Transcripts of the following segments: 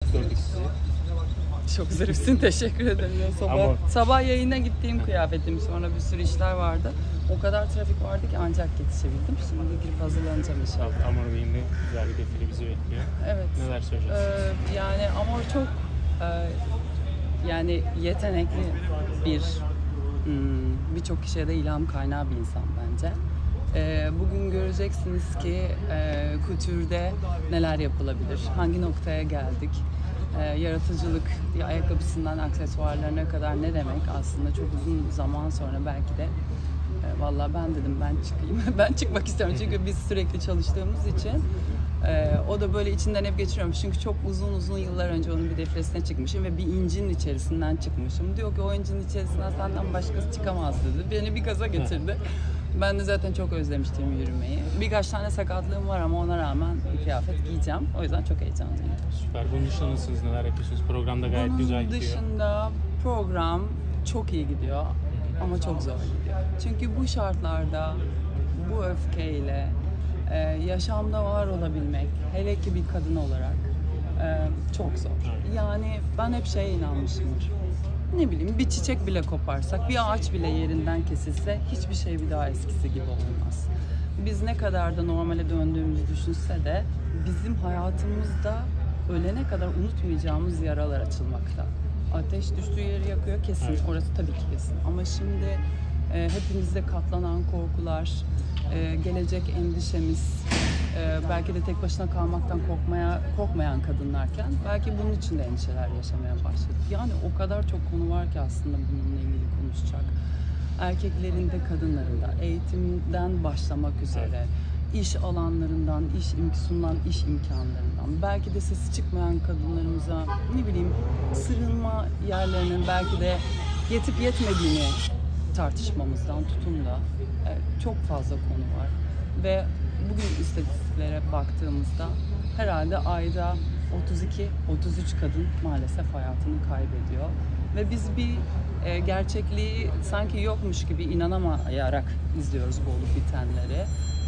gördük sizi. Çok zarifsin, teşekkür ederim. Sabah yayına gittiğim kıyafetim, sonra bir sürü işler vardı. O kadar trafik vardı ki ancak yetişebildim. Şimdi girip hazırlanacağım inşallah. Amor Bey'in de güzel bir defile bizi bekliyor. Evet. Neler söyleyeceksiniz? Yani Amor çok yani yetenekli birçok kişiye de ilham kaynağı bir insan bence. Bugün göreceksiniz ki kültürde neler yapılabilir, hangi noktaya geldik. Yaratıcılık, ayakkabısından aksesuarlarına kadar ne demek aslında çok uzun zaman sonra belki de vallahi ben dedim ben çıkayım. Ben çıkmak istiyorum çünkü biz sürekli çalıştığımız için o da böyle içinden hep geçiriyormuş. Çünkü çok uzun yıllar önce onun bir defilesine çıkmışım ve bir incinin içerisinden çıkmışım. Diyor ki o incinin içerisinden senden başkası çıkamaz dedi. Beni bir gaza getirdi. Ben de zaten çok özlemiştim yürümeyi. Birkaç tane sakatlığım var ama ona rağmen bir kıyafet giyeceğim. O yüzden çok heyecanlıyım. Süper. Bunun dışında nasılsınız? Neler yapıyorsunuz? Programda gayet güzel gidiyor. Bunun dışında program çok iyi gidiyor ama çok zor gidiyor. Çünkü bu şartlarda, bu öfkeyle yaşamda var olabilmek, hele ki bir kadın olarak çok zor. Yani ben hep şeye inanmışımdır. Ne bileyim bir çiçek bile koparsak, bir ağaç bile yerinden kesilse hiçbir şey bir daha eskisi gibi olmaz. Biz ne kadar da normale döndüğümüzü düşünse de bizim hayatımızda ölene kadar unutmayacağımız yaralar açılmakta. Ateş düştüğü yeri yakıyor kesin, evet. Orası tabii ki kesin. Ama şimdi hepimizde katlanan korkular, gelecek endişemiz, belki de tek başına kalmaktan korkmayan kadınlarken belki bunun için de endişeler yaşamaya başladık. Yani o kadar çok konu var ki aslında bununla ilgili konuşacak. Erkeklerin de kadınların da eğitimden başlamak üzere, iş alanlarından, sunulan iş imkanlarından, belki de sesi çıkmayan kadınlarımıza ne bileyim sığınma yerlerinin belki de yetip yetmediğini tartışmamızdan tutun da çok fazla konu var. Ve bugün istatistiklere baktığımızda herhalde ayda 32-33 kadın maalesef hayatını kaybediyor. Ve biz bir gerçekliği sanki yokmuş gibi inanamayarak izliyoruz bu olup bitenleri.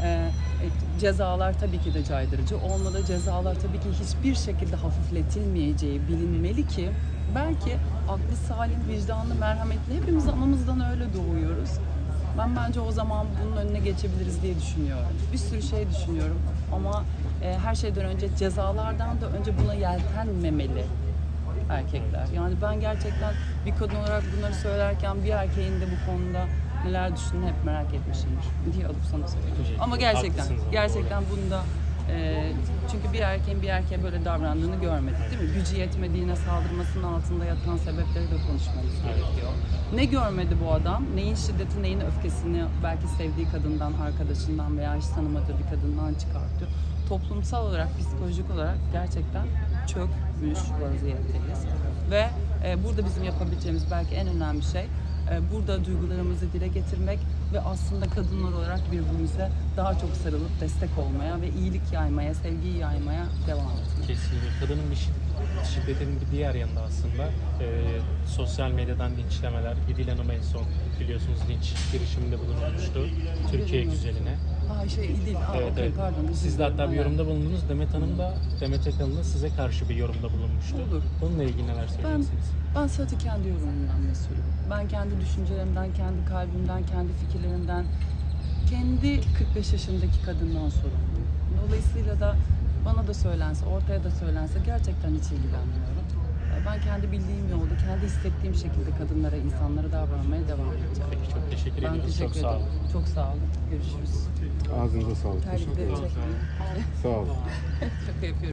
Cezalar tabii ki de caydırıcı olmalı. Cezalar tabii ki hiçbir şekilde hafifletilmeyeceği bilinmeli ki belki aklı salim, vicdanlı, merhametli hepimiz anamızdan öyle doğuyoruz. Ben bence o zaman bunun önüne geçebiliriz diye düşünüyorum. Bir sürü şey düşünüyorum ama her şeyden önce cezalardan da önce buna yeltenmemeli erkekler. Yani ben gerçekten bir kadın olarak bunları söylerken bir erkeğin de bu konuda neler düşündüğünü hep merak etmişimdir diye alıp sana söylüyorum. Ama gerçekten bunda çünkü bir erkeğin bir erkeğe böyle davrandığını görmedik değil mi? Gücü yetmediğine saldırmasının altında yatan sebepleri de konuşmamız gerekiyor. Ne görmedi bu adam? Neyin şiddeti, neyin öfkesini belki sevdiği kadından, arkadaşından veya hiç tanımadığı bir kadından çıkartıyor. Toplumsal olarak, psikolojik olarak gerçekten çökmüş vaziyetteyiz. Ve burada bizim yapabileceğimiz belki en önemli şey burada duygularımızı dile getirmek ve aslında kadınlar olarak birbirimize daha çok sarılıp destek olmaya ve iyilik yaymaya, sevgiyi yaymaya devam etmek. Kesinlikle. Kadının şiddetin bir diğer yanında aslında sosyal medyadan linçlemeler. İdil Hanım en son biliyorsunuz linç girişiminde bulunmuştu Türkiye güzeline. İdil. Evet. Pardon. Siz de hatta bir yorumda bulundunuz. Demet Akalın da size karşı bir yorumda bulunmuştu. Olur. Bununla ilgili neler söyleyeceksiniz? Ben sadece kendi yorumumdan mesulüm. Ben kendi düşüncelerimden, kendi kalbimden, kendi fikirlerimden, kendi 45 yaşındaki kadından sorumluyum. Dolayısıyla da bana da söylense, ortaya da söylense gerçekten hiç ilgilenmiyorum. Ben kendi bildiğim yolda, kendi hissettiğim şekilde kadınlara, insanlara davranmaya devam edeceğim. Peki, çok teşekkür ediyoruz. Ben teşekkür ederim. Çok sağ olun. Görüşürüz. Ağzınıza sağlık. Teşekkür ederim. Sağ olun. Şaka yapıyorum.